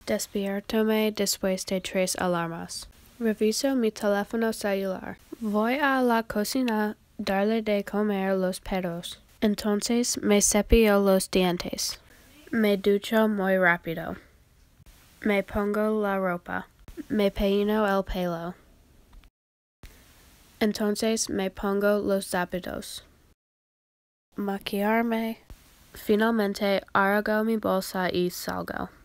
Despierto-me después de 3 alarmas. Reviso mi teléfono celular. Voy a la cocina darle de comer los perros. Entonces me cepillo los dientes. Me ducho muy rápido. Me pongo la ropa. Me peino el pelo. Entonces me pongo los zapatos. Maquillarme. Finalmente hago mi bolsa y salgo.